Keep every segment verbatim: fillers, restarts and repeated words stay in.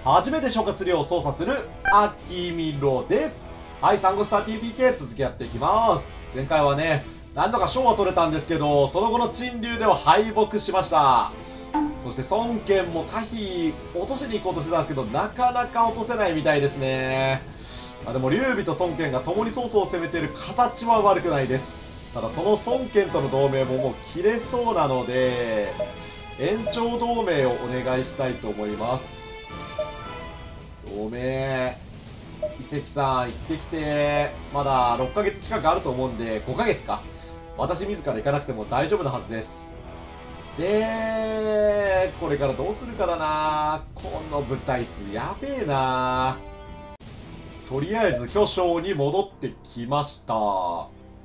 初めて諸葛亮を操作するアキミロです。はい、三国スター ティーピーケー 続きやっていきます。前回はね、何度か賞は取れたんですけど、その後の陳留では敗北しました。そして孫権も可否落としに行こうとしてたんですけど、なかなか落とせないみたいですね。あでも劉備と孫権が共に曹操を攻めている形は悪くないです。ただその孫権との同盟ももう切れそうなので、延長同盟をお願いしたいと思います。同盟遺跡さん行ってきて、まだろっかげつ近くあると思うんで、ごかげつか。私自ら行かなくても大丈夫なはずです。で、これからどうするかだな。この部隊数やべえな。とりあえず巨匠に戻ってきました。う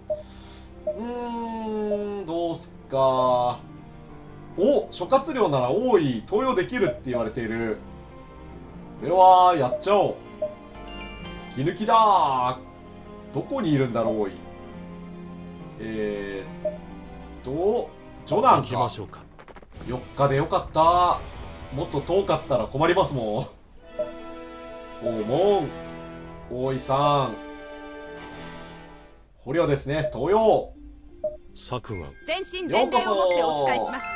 ーん、どうすっか。お、諸葛亮なら多い投与できるって言われている。これはやっちゃおう。引き抜きだ。どこにいるんだろう、多い。えーっとジョナンか。 行きましょうか。 よっかでよかった。もっと遠かったら困りますもん。訪問大井さん捕虜ですね。東洋策が全身全霊をもってお使いします。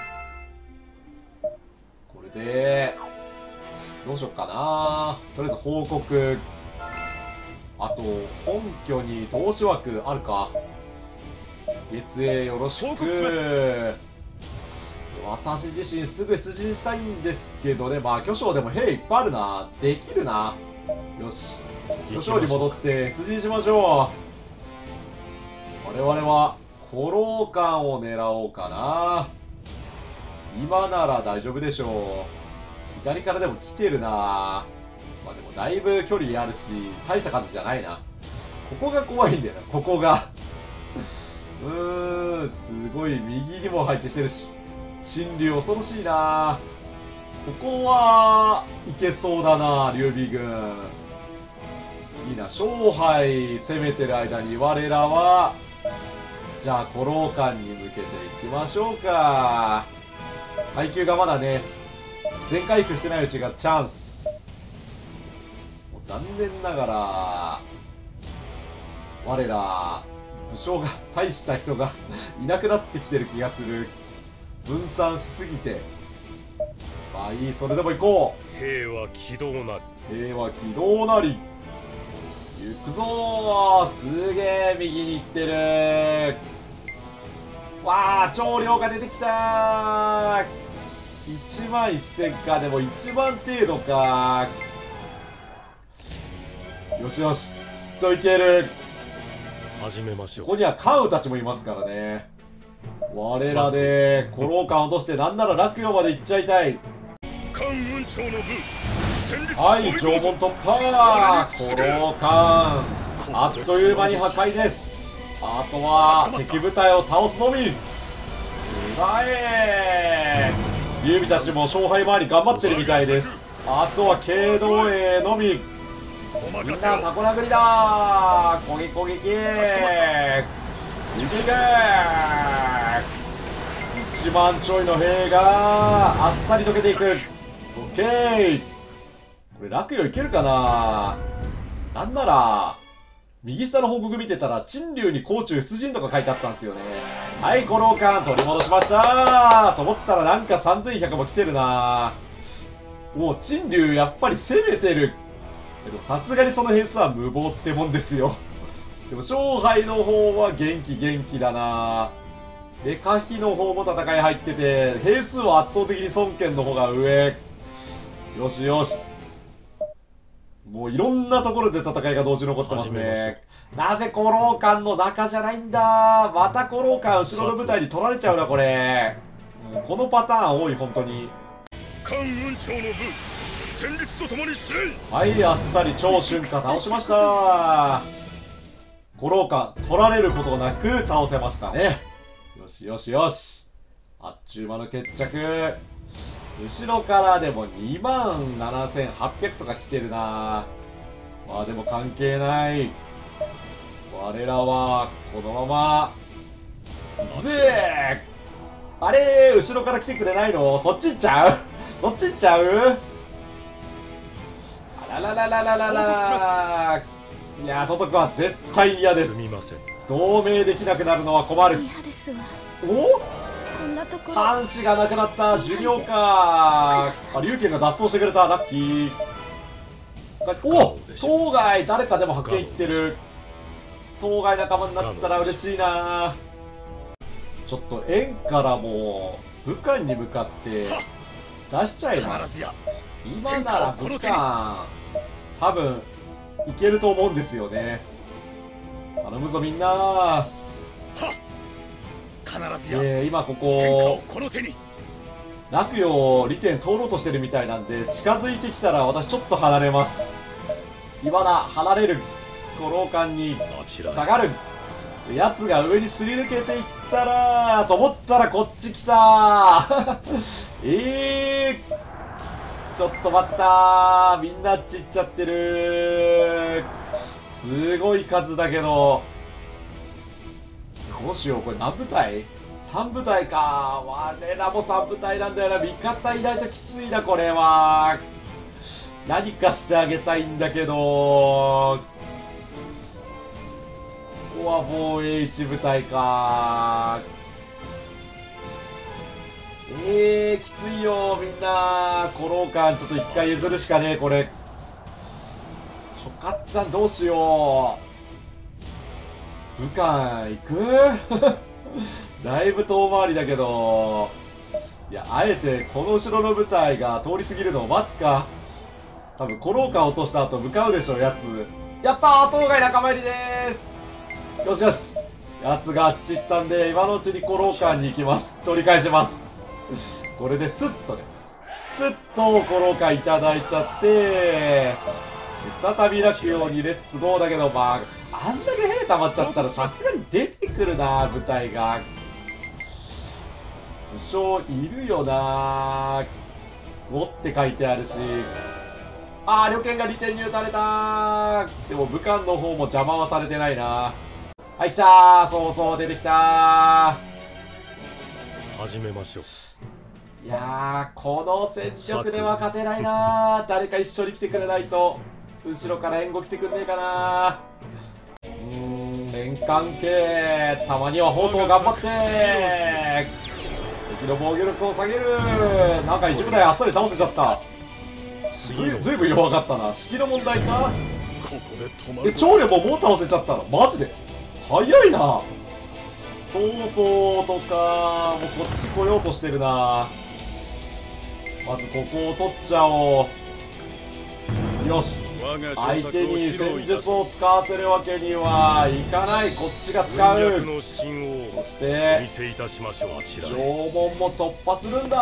これでどうしよっかな。とりあえず報告。あと本拠に投資枠あるか。月営よろしく。私自身すぐ出陣したいんですけどね。まあ巨匠でも兵いっぱいあるな。できるな。よし、巨匠に戻って出陣しましょう。我々は古老館を狙おうかな。今なら大丈夫でしょう。左からでも来てるな。まあでもだいぶ距離あるし大した数じゃないな。ここが怖いんだよな、ここがうーん、すごい右にも配置してるし、陳留恐ろしいな。ここはいけそうだな、劉備軍。いいな、勝敗攻めてる間に我らはじゃあ古老館に向けていきましょうか。配給がまだね全回復してないうちがチャンス。もう残念ながら我ら武将が大した人がいなくなってきてる気がする。分散しすぎて。まあいい、それでも行こう。兵は軌道なり。兵は軌道なり。行くぞー。すげえ右に行ってる。わあ、長領が出てきたー。いちまんせんか。でもいちまん程度か。よしよし、きっといける。 始めましょう。 ここには関羽たちもいますからね。我らで古老館落として、なんなら洛陽まで行っちゃいたい。 関雲長の部はい、城門突破。古老館あっという間に破壊です。あとは敵部隊を倒すのみ。うまい。劉備たちも勝敗回り頑張ってるみたいです。あとは慶道衛のみ。みんなタコ殴りだー。攻撃攻撃。いけいけ。いちまんちょいの兵があっさり溶けていく。オッケー。これ洛陽いけるかな。なんなら右下の報告見てたら陳留に甲冑出陣とか書いてあったんですよね。はい、古老館取り戻しましたーと思ったらなんかさんぜんひゃくも来てるな。もう陳留やっぱり攻めてる。でもさすがにその兵数は無謀ってもんですよ。でも勝敗の方は元気元気だな。で可否の方も戦い入ってて、兵数は圧倒的に孫権の方が上。よしよし、もういろんなところで戦いが同時に起こってますね。なぜ古老館の中じゃないんだ。また古老館後ろの部隊に取られちゃうなこれ。もうこのパターン多い本当に。 関雲長の部戦慄とともに試練。 はい、あっさり長春夏倒しました。古老館取られることなく倒せましたね。よしよしよし、あっちゅう間の決着。後ろからでもにまんななせんはっぴゃくとか来てるな。まあでも関係ない。我らはこのまま行くぜ。あれ、後ろから来てくれないの。そっち行っちゃうそっち行っちゃう。 あらららららら。いやトトクは絶対嫌です。 すみません。 同盟できなくなるのは困る。 嫌ですわ。 おこんなところ。 藩士がなくなった。寿命か。あ、龍拳が脱走してくれた。ラッキー。お当該誰かでも発見いってる。当該仲間になったら嬉しいな。ちょっと円からも武漢に向かって出しちゃいます。今なら武漢多分いけると思うんですよね。頼むぞみんな。えー、今ここ洛陽利点通ろうとしてるみたいなんで、近づいてきたら私ちょっと離れます。今だ離れる。五郎間に下がる。やつが上にすり抜けていったらと思ったらこっち来たえー、ちょっと待ったー。みんなあっち行っちゃってる。すごい数だけどどうしよう。これ何部隊 ?さん 部隊か。我らもさん部隊なんだよな。味方いないときついなこれは。何かしてあげたいんだけど、ここは防衛いち部隊か。えー、きついよみんな。古老館ちょっと一回譲るしかねえこれ。諸葛ちゃんどうしよう。武漢行くだいぶ遠回りだけど、いやあえてこの後ろの部隊が通り過ぎるのを待つか。多分古老館落とした後向かうでしょやつ。やったー当該仲間入りでーす。よしよし、やつがあっち行ったんで今のうちに古老館に行きます。取り返します。これでスッとね、スッと古老館いただいちゃって再び洛陽にレッツゴーだけど、まああんだけ兵溜まっちゃったらさすがに出てくるな部隊が。武将いるよな。ごって書いてあるし、あー旅券が利点に打たれた。でも武漢の方も邪魔はされてないな。はい来たー。そうそう出てきたー。始めましょう。 いやーこの戦力では勝てないな。誰か一緒に来てくれないと。後ろから援護来てくんねえかな。うーん連関係たまには砲塔頑張って敵の防御力を下げる。なんか一部隊あっさり倒せちゃった。ず, ずいぶん弱かったな。式の問題か。え長領ももう倒せちゃったのマジで早いな。曹操とかもうこっち来ようとしてるな。まずここを取っちゃおう。よし相手に戦術を使わせるわけにはいかない。こっちが使う。そして縄文も突破するんだ。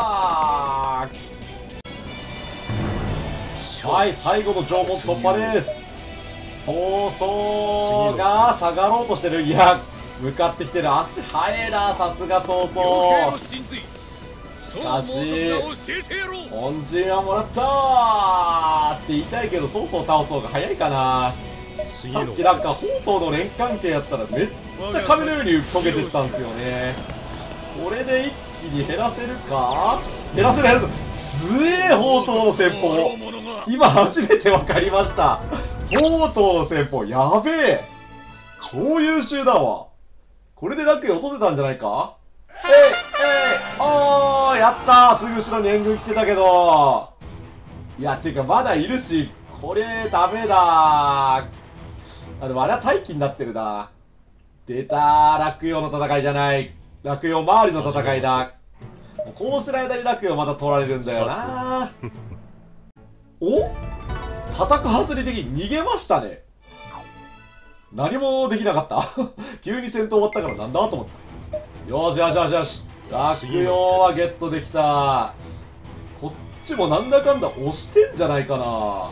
はい最後の縄文突破です。曹操が下がろうとしてる。いや向かってきてる。足速えなさすが曹操。しかし恩人はもらったーって言いたいけど曹操倒す方が早いかな。さっきなんか砲塔の連関係やったらめっちゃ壁のように溶けてったんですよね。これで一気に減らせるか。減らせる減らせる。強え砲塔の戦法。今初めて分かりました。砲塔の戦法やべえ。超優秀だわ。これで楽に落とせたんじゃないか。えいえいおーやったー。すぐ後ろに援軍来てたけど、いやっていうかまだいるしこれダメだー。あでもあれは待機になってるな。出たー洛陽の戦いじゃない。洛陽周りの戦いだ。こうしてる間に洛陽また取られるんだよな。お叩く外れ的に逃げましたね。何もできなかった急に戦闘終わったからなんだと思った。よしよしよしよし洛陽はゲットできた。こっちもなんだかんだ押してんじゃないかな。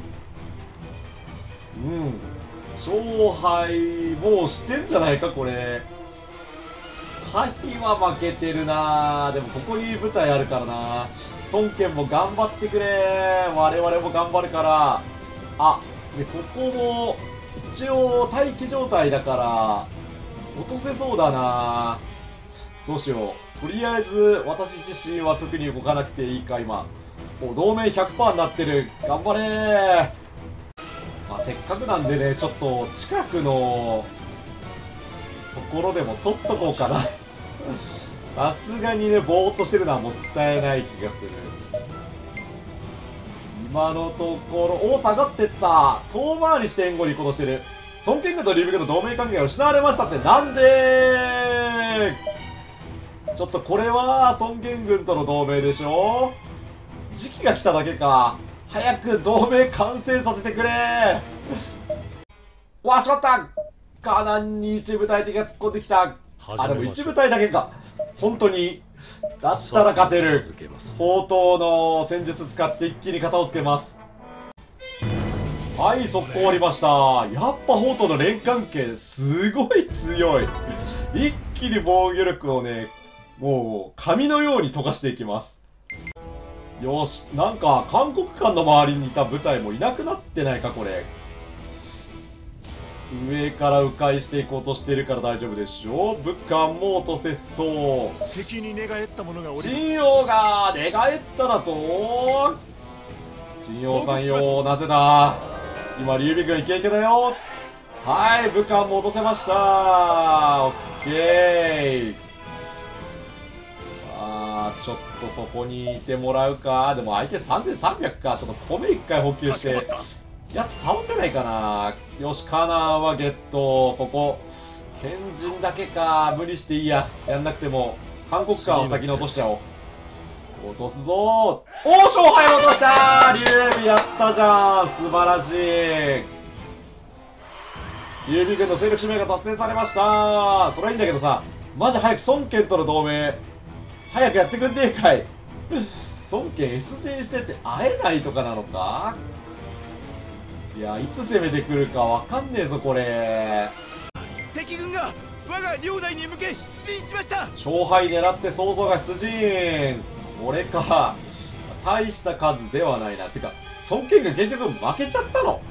うん勝敗もうしてんじゃないかこれ。可否は負けてるな。でもここに舞台あるからな。孫権も頑張ってくれ。我々も頑張るから。あでここも一応待機状態だから落とせそうだな。どうしよう。とりあえず私自身は特に動かなくていいか今。 お、同盟 ひゃくパーセント になってる。頑張れー。まあ、せっかくなんでね、ちょっと近くのところでも取っとこうかな。さすがにね、ぼーっとしてるのはもったいない気がする。今のところ、おー、下がってった。遠回りして援護に行こうとしてる。孫権軍と劉備軍の同盟関係が失われましたって、なんでー。ちょっとこれは孫権軍との同盟でしょ。時期が来ただけか。早く同盟完成させてくれー。わあ、しまった。カナンに一部隊敵が突っ込んできた。あ、でも一部隊だけか。本当に。だったら勝てる。砲塔の戦術使って一気に型をつけます。はい、速攻終わりました。やっぱ砲塔の連関係すごい強い。一気に防御力をね、もう紙のように溶かしていきます。よし、なんか函谷関の周りにいた部隊もいなくなってないかこれ。上から迂回していこうとしているから大丈夫でしょう。武漢も落とせそう。 敵に寝返った者がおります。 秦王が寝返っただと。秦王さんよ、なぜだ。今劉備軍イケイケだよ。はい、武漢も落とせました。オッケー。あー、ちょっとそこにいてもらうか。でも相手さんぜんさんびゃくか。ちょっと米いっかい補給してやつ倒せないかな。よし、カナンはゲット。ここ賢人だけか。無理していいや、やんなくても。函谷関を先に落としちゃおう。落とすぞー。おー、勝敗を落としたー。劉備やったじゃん。素晴らしい。劉備軍の勢力使命が達成されました。それはいいんだけどさ、マジ早く孫権との同盟早くやってくんねえかい。孫権 エス 陣してて会えないとかなのか。いや、いつ攻めてくるかわかんねえぞこれ。 敵軍が我が領内に向け出陣しました。 勝敗狙って曹操が出陣。これか。大した数ではないな。てか孫権が結局負けちゃったの。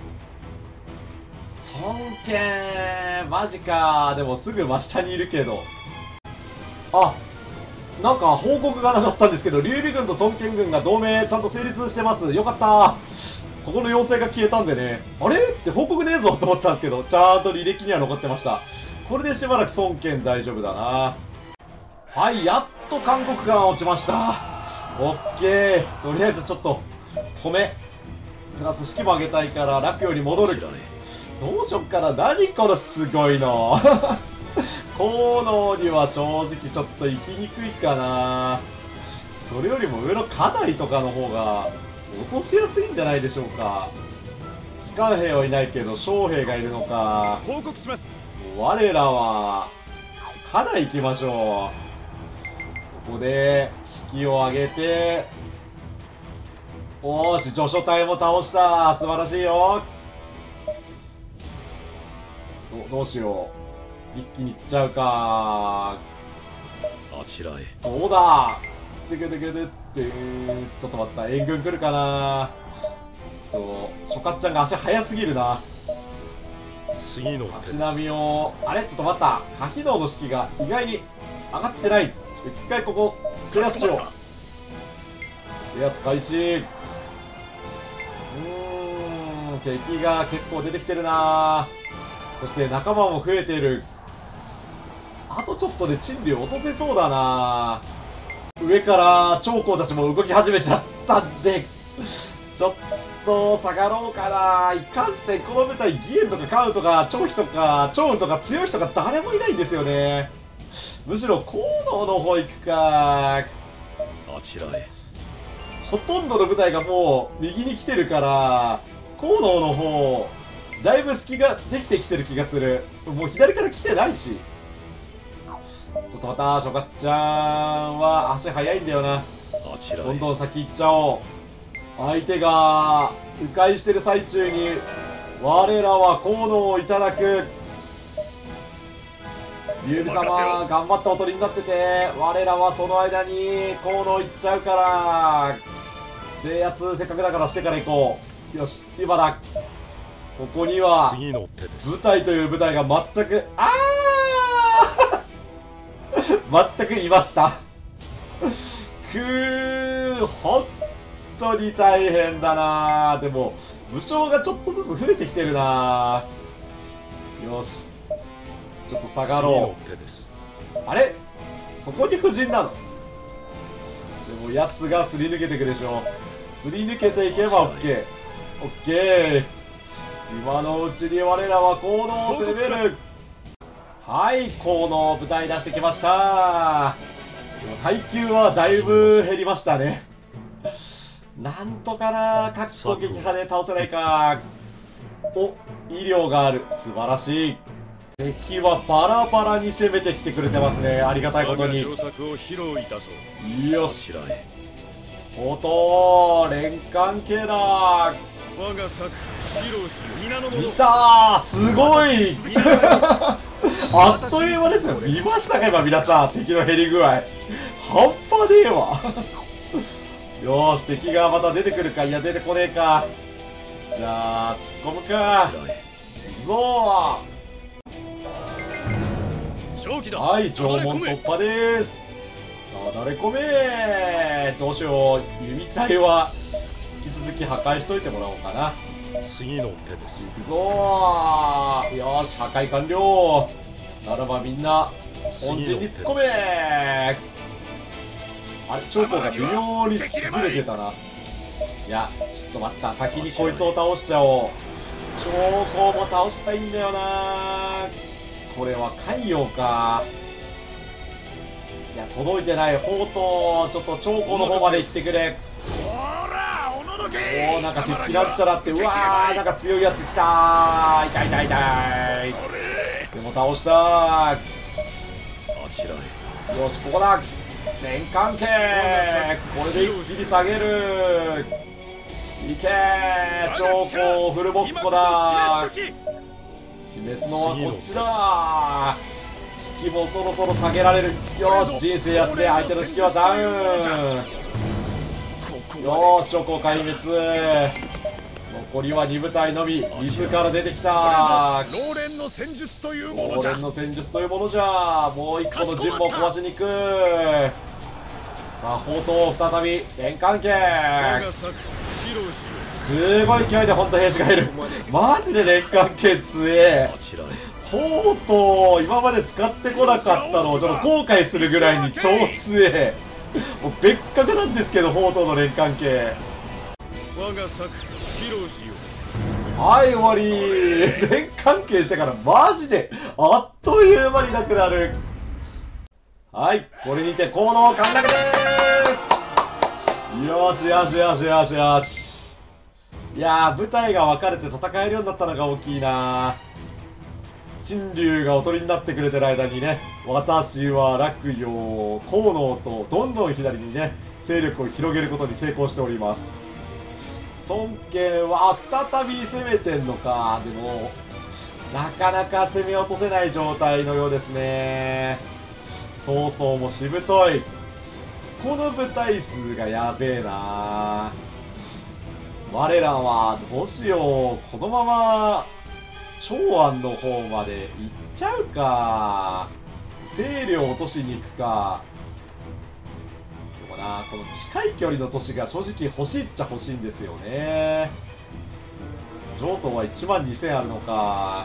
孫権マジか。でもすぐ真下にいるけど。あ、なんか報告がなかったんですけど、劉備軍と孫権軍が同盟ちゃんと成立してます。よかった。ここの要請が消えたんでね、あれって報告ねえぞと思ったんですけど、ちゃんと履歴には残ってました。これでしばらく孫権大丈夫だな。はい、やっと函谷関落ちました。オッケー。とりあえずちょっと米プラス士気も上げたいから洛陽に戻る。どうしよっかな。何これすごいの。河野には正直ちょっと行きにくいかな。それよりも上の家内とかの方が落としやすいんじゃないでしょうか。機関兵はいないけど将兵がいるのか。 報告します。 我らは家内行きましょう。ここで士気を上げて、おーし、序書隊も倒した。素晴らしいよ。ど, どうしよう。一気にいっちゃうか。 あちらへ。 どうだ。でけでけでって、ちょっと待った。援軍来るかな。ちょっとショカッちゃんが足速すぎるな。 次の手足並みを、あれちょっと待った。可機動の士気が意外に上がってない。ちょっと一回ここ制圧しよう。制圧開始。うーん、敵が結構出てきてるな。そして仲間も増えている。あとちょっとで陳留落とせそうだな。上から長江たちも動き始めちゃったんで、ちょっと下がろうかな。いかんせんこの部隊義援とかカウンとか張飛とか趙雲とか強い人が誰もいないんですよね。むしろ河野の方行くか。 あちらへ。 ほとんどの部隊がもう右に来てるから河野の方だいぶ隙ができてきてる気がする。もう左から来てないし。ちょっとまたショカッちゃんは足速いんだよな。 あちらへ。 どんどん先行っちゃおう。相手が迂回してる最中に我らは河野をいただく。劉備様頑張っておとりになってて、我らはその間に河野行っちゃうから、制圧せっかくだからしてから行こう。よし、今だ。ここには部隊という部隊が全く、あー全くいました。くー、本当に大変だな。でも武将がちょっとずつ増えてきてるな。よし、ちょっと下がろう。あれ、そこに夫人なの。でもやつがすり抜けていくでしょ。すり抜けていけば OK。 OK。 今のうちに我らは河野を攻める。はい、河野部隊出してきました。でも耐久はだいぶ減りましたね。なんとかな、各攻撃派で倒せないか。お、医療がある。素晴らしい。敵はバラバラに攻めてきてくれてますね。ありがたいことに。よし、おと連関係だ。見たー、すごいあっという間ですよ。見ましたか今皆さん、敵の減り具合半端ねえわよーし、敵がまた出てくるか。いや、出てこねえか。じゃあ突っ込むか。ゾーはい、縄文突破です。なだれ込め。どうしよう、弓隊は引き続き破壊しといてもらおうかな。 次の手です。 いくぞー。よし、破壊完了。ならばみんな本陣に突っ込め。あれ、長江が微妙にずれてたな。いや、ちょっと待った、先にこいつを倒しちゃおう。長江も倒したいんだよな。これは海洋か。いや、届いてない。宝刀、ちょっと長江の方まで行ってくれ。おお、なんか鉄器なんちゃらって。うわー、なんか強いやつ来たー。痛い痛い痛い。でも倒したー。よし、ここだ。連関係。これで一気に下げる。いけー、長江フルボッコだー。示すのはこっちだー。士気もそろそろ下げられる。よし、人生やつで相手の士気はダウン。よーし、長江壊滅。残りはに部隊のみ。自ら出てきた。 老練の戦術というもの老じゃ。 練の戦術というものじゃ。もう一個の陣も壊しに行く。さあ、宝刀再び連関係。すごい勢いで本当兵士がいる。マジで連関係強え。宝刀今まで使ってこなかったのをちょっと後悔するぐらいに超強え。もう別格なんですけど、宝刀の連関係。はい、終わり。連関係してからマジであっという間になくなる。はい、これにて河野陥落でーす。よしよしよしよしよし。いやー、部隊が分かれて戦えるようになったのが大きいな。陳龍がおとりになってくれてる間にね、私は洛陽、河野とどんどん左にね、勢力を広げることに成功しております。孫権は再び攻めてんのか。でもなかなか攻め落とせない状態のようですね。曹操もしぶとい。この部隊数がやべえな。我らはどうしよう。このまま長安の方まで行っちゃうか。勢力を落としに行くか。でもな、この近い距離の都市が正直欲しいっちゃ欲しいんですよね。上東はいちまんにせんあるのか。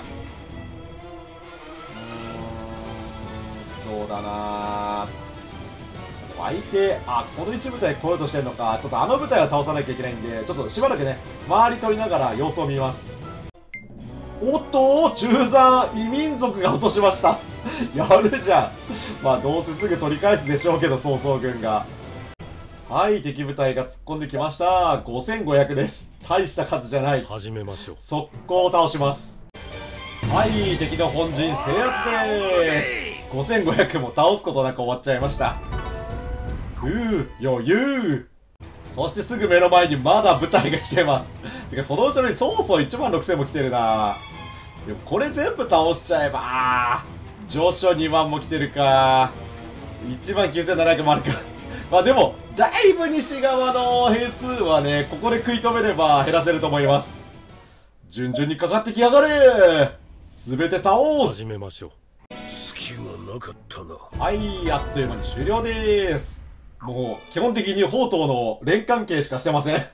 うーん、そうだな。相手、あ、この一部隊来ようとしてるのか。ちょっとあの部隊は倒さなきゃいけないんで、ちょっとしばらくね、周り取りながら様子を見ます。おっと、中山異民族が落としましたやるじゃん。まあどうせすぐ取り返すでしょうけど、曹操軍が。はい、敵部隊が突っ込んできました。ごせんごひゃくです。大した数じゃない。 始めましょう。 速攻倒します。はい、敵の本陣制圧です。ごせんごひゃくも倒すことなく終わっちゃいました。ふう、余裕。そしてすぐ目の前にまだ部隊が来てます。てかその後ろに曹操いちまんろくせんも来てるな。でもこれ全部倒しちゃえば、上昇にまんも来てるか。いちまんきゅうせんななひゃくもあるか。まあでもだいぶ西側の兵数はね、ここで食い止めれば減らせると思います。順々にかかってきやがれ。全て倒す。 始めましょう。隙がなかったな。 はい、あっという間に終了です。 もう基本的に宝刀の連関係しかしてません。よ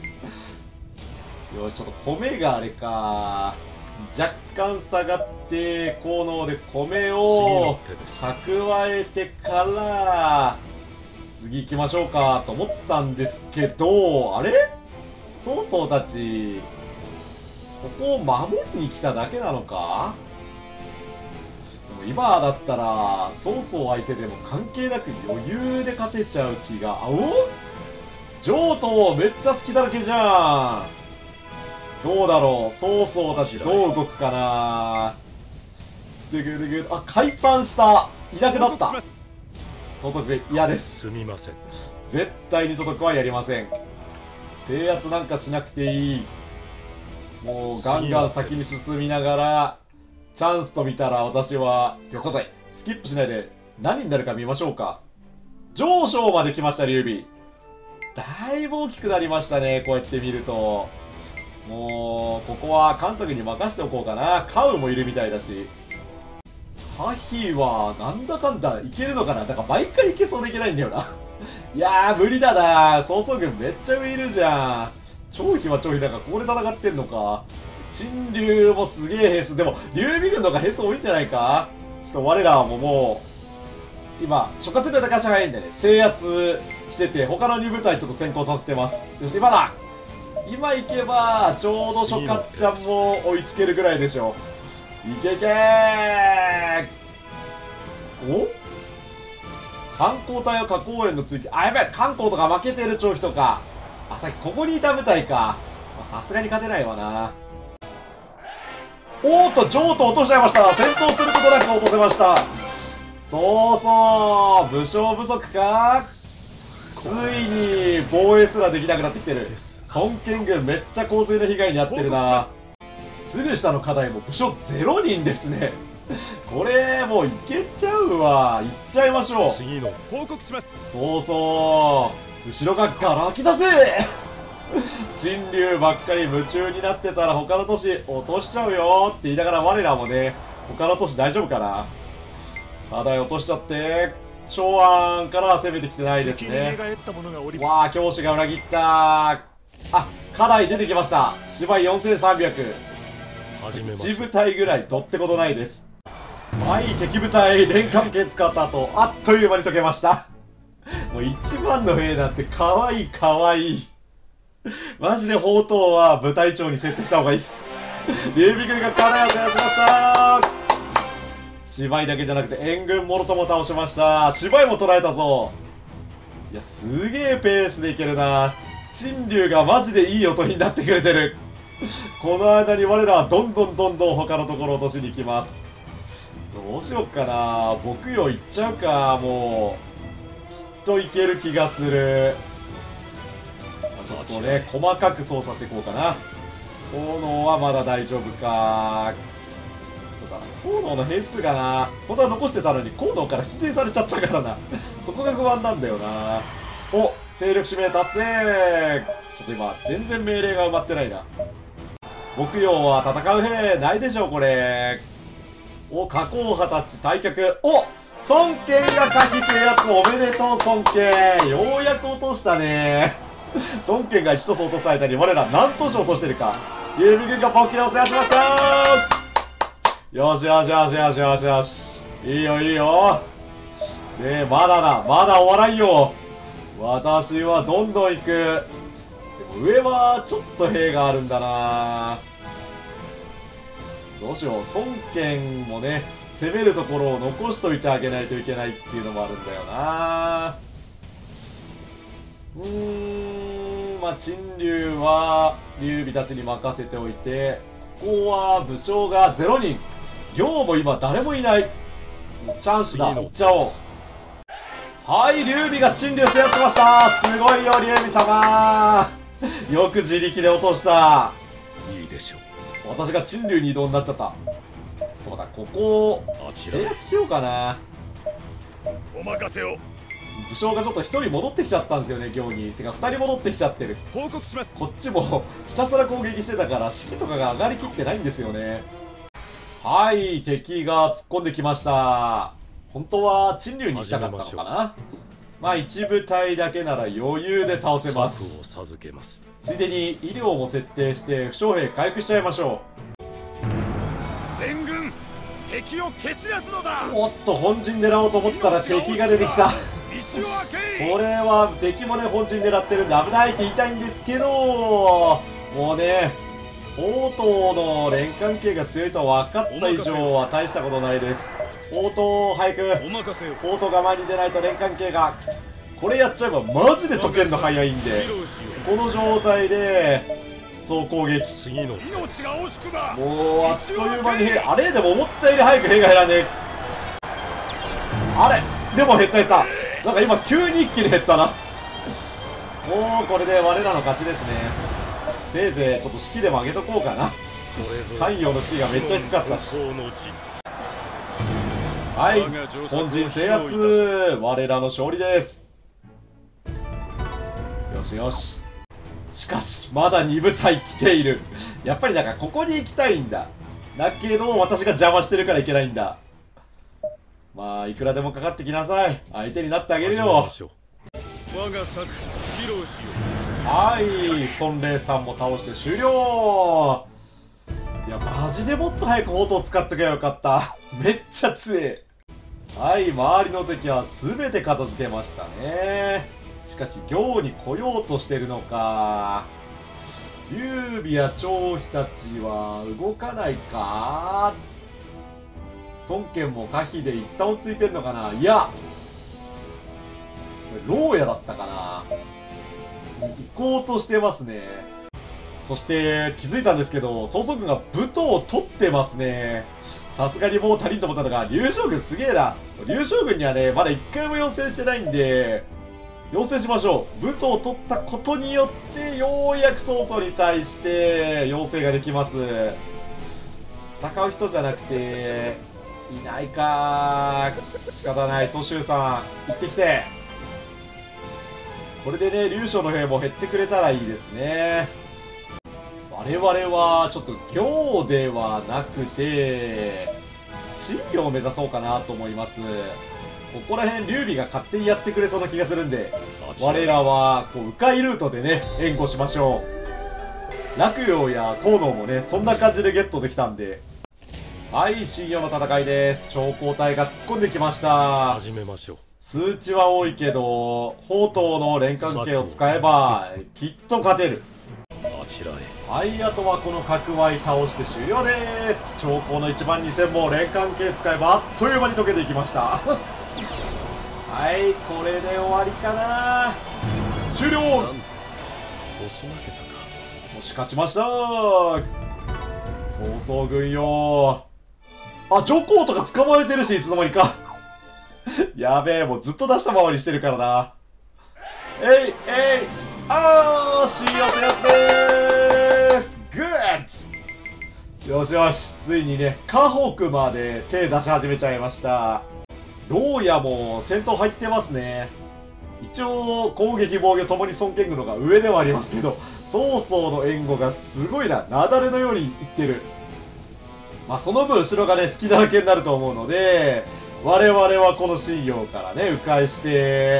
し、ちょっと米があれか、若干下がって効能で米を蓄えてから次行きましょうかと思ったんですけど、あれ曹操たちここを守りに来ただけなのか。でも今だったら曹操相手でも関係なく余裕で勝てちゃう気が。あお上等めっちゃ好きだらけじゃん。どうだろう、曹操たちどう動くかな。でぐでぐ、あ、解散した、いなくなった。都督嫌です。 すみません。 絶対に都督はやりません。制圧なんかしなくていい。もうガンガン先に進みながらチャンスと見たら私はてかちょっとスキップしないで何になるか見ましょうか。上昇まで来ました。劉備だいぶ大きくなりましたね。こうやって見るともうここは関作に任しておこうかな。カウもいるみたいだし、ハヒはなんだかんだいけるのかな。だから毎回いけそうでいけないんだよな。いやー無理だな。曹操軍めっちゃ上いるじゃん。張飛は張飛だからここで戦ってんのか。陳留もすげえ兵数。でも劉備軍の方が兵数多いんじゃないか。ちょっと我らももう今諸葛亮高橋早いんでね、制圧してて他のに部隊ちょっと先行させてます。よし今だ。今行けばちょうど諸葛ちゃんも追いつけるぐらいでしょ。いけいけー。お観光隊は花公園の追記。あ、やばい、観光とか負けてる張飛とか。あ、さっきここにいた部隊か。さすがに勝てないわな。おーっと上都落としちゃいました。戦闘することなく落とせました。そうそう、武将不足か。ついに防衛すらできなくなってきてる。孫権軍めっちゃ洪水の被害に遭ってるな。すぐ下の課題も武将ゼロにんですね。これもういけちゃうわ。いっちゃいましょう。 次の報告します。 そうそう、後ろがガラ空きだぜ。陳留ばっかり夢中になってたら他の都市落としちゃうよって言いながら我らもね、他の都市大丈夫かな。課題落としちゃって長安からは攻めてきてないですね。わあ教師が裏切った。あ、課題出てきました。芝居よんせんさんびゃく。いち部隊ぐらいどってことないです。はい、敵部隊連関係使った後あっという間に解けました。もういちばんの兵なんてかわいいかわいい。マジで宝刀は部隊長に設定した方がいいっす。劉備軍が課題を制しました。芝居だけじゃなくて援軍もろとも倒しました。芝居も捉えたぞ。いやすげえペースでいけるな。陳留がマジでいい音になってくれてる。この間に我らはどんどんどんどん他のところを落としに行きます。どうしよっかな。牧羊いっちゃうか。もうきっといける気がする。ちょっとね細かく操作していこうかな。炎はまだ大丈夫か。炎の兵数がな、本当は残してたのに炎から出陣されちゃったからな。そこが不安なんだよな。お、勢力指名達成。ちょっと今全然命令が埋まってないな。牧羊は戦う兵ないでしょこれ。お、加工派たち退却。お、孫権が可否制圧。おめでとう孫権。ようやく落としたね。孫権がいち都市落とされたり我ら何都市落としてるか。劉備軍が牧羊を制圧しました。よしよしよしよしよしよし、いいよいいよ。でまだだ、まだ終わらんよ。私はどんどん行く。でも上はちょっと兵があるんだな。どうしよう。孫権もね攻めるところを残しといてあげないといけないっていうのもあるんだよな。うーん、まあ陳留は劉備たちに任せておいて、ここは武将がゼロにん。行も今誰もいない。チャンスだ、いっちゃおう。はい、劉備が陳留制圧しました。すごいよ劉備様。よく自力で落とした。 いいでしょう。 私が陳留に移動になっちゃった。ちょっと待った、ここを制圧しようかな。 お任せを。 武将がちょっとひとり戻ってきちゃったんですよね行に。てかふたり戻ってきちゃってる。 報告します。 こっちもひたすら攻撃してたから士気とかが上がりきってないんですよね。はい、敵が突っ込んできました。本当は陳留にしたかったのかな。 まあ一部隊だけなら余裕で倒せます。 策を授けます。 ついでに医療も設定して負傷兵回復しちゃいましょ全軍敵を蹴散らすのだ。 う。おっと本陣狙おうと思ったら敵が出てきた。 道を開けい。 これは敵もね本陣狙ってるんで危ないって言いたいんですけど、もうね砲塔の連関係が強いと分かった以上は大したことないです。砲塔早く、 お任せよ。 砲塔が前に出ないと連関係が、これやっちゃえばマジで解けるの早いんで、 披露しよこの状態で総攻撃、 う。次の命が惜しくば。 もうあっという間に兵、あれでも思ったより早く兵が減らねえ。あれでも減った減った、なんか今急に一気に減ったな。もうこれで我らの勝ちですね。せいぜいちょっと士気でも上げとこうかな。関与の士気がめっちゃ低かったし。はい、本陣制圧、我らの勝利です。よしよし。しかしまだに部隊来ている。やっぱりなんかここに行きたいんだ。だけど私が邪魔してるからいけないんだ。まあいくらでもかかってきなさい。相手になってあげるよ。 我が策披露しよう。 はい、孫霊さんも倒して終了。いやマジでもっと早く砲塔使っとけばよかった。めっちゃ強え。はい、周りの敵は全て片付けましたね。しかし行に来ようとしてるのか。劉備や張飛たちは動かないか。孫権も可否で一旦落ち着いてんのかな。いやこれ牢屋だったかな。行こうとしてますね。そして気づいたんですけど曹操軍が武闘を取ってますね。さすがにもう足りんと思ったのが劉将軍すげえな。劉将軍にはねまだ一回も要請してないんで要請しましょう。武闘を取ったことによってようやく曹操に対して要請ができます。戦う人じゃなくていないか。仕方ない。都州さん行ってきて。これでね劉将の兵も減ってくれたらいいですね。我々はちょっと行ではなくて信用を目指そうかなと思います。ここら辺劉備が勝手にやってくれそうな気がするんで、我らはこう迂回ルートでね援護しましょう。洛陽や河野もねそんな感じでゲットできたんで。はい、信用の戦いです。長江隊が突っ込んできました。 始めましょう。 数値は多いけど砲塔の連関係を使えばきっと勝てる。 あちらへ。 はい、あとはこの角割り倒して終了です。長江のいちまんにせんも連関係使えばあっという間に解けていきましたはい、これで終わりかな。終了。 押し負けたか。 もし勝ちました。曹操軍よ。あ、徐行とか捕まえてるしいつの間にかやべえ、もうずっと出したままにしてるからな。えいえい、あーしよせやつでーす。グッよしよし、ついにね河北まで手出し始めちゃいました。牢屋も戦闘入ってますね。一応攻撃防御ともに孫権軍のが上ではありますけど曹操の援護がすごいな、雪崩のようにいってる。まあその分後ろがね隙だらけになると思うので我々はこの信用からね迂回して、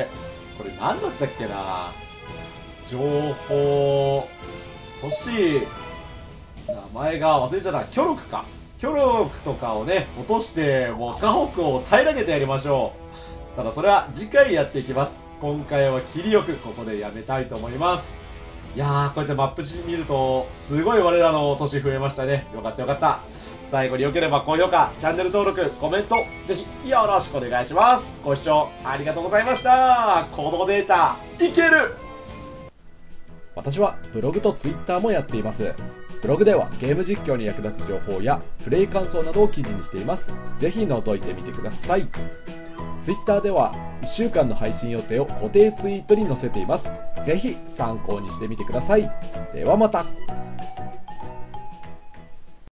これ何だったっけな、情報都市名前が忘れちゃった。巨力か、巨力とかをね落としてもう河北を平らげてやりましょう。ただそれは次回やっていきます。今回は切りよくここでやめたいと思います。いやー、こうやってマップ見るとすごい我らの都市増えましたね。よかったよかった。最後に良ければ高評価、チャンネル登録、コメントぜひよろしくお願いします。ご視聴ありがとうございました。行動データいける。 私はブログとツイッターもやっています。ブログではゲーム実況に役立つ情報やプレイ感想などを記事にしています。ぜひ覗いてみてください。ツイッターではいっしゅうかんの配信予定を固定ツイートに載せています。ぜひ参考にしてみてください。ではまた。